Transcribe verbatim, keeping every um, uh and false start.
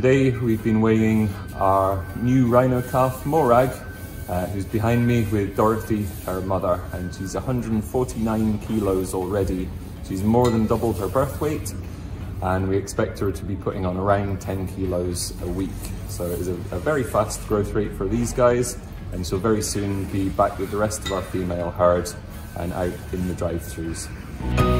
today we've been weighing our new Rhino calf, Morag, uh, who's behind me with Dorothy, her mother, and she's one hundred forty-nine kilos already. She's more than doubled her birth weight, and we expect her to be putting on around ten kilos a week. So it is a, a very fast growth rate for these guys, and she'll very soon be back with the rest of our female herd and out in the drive-throughs.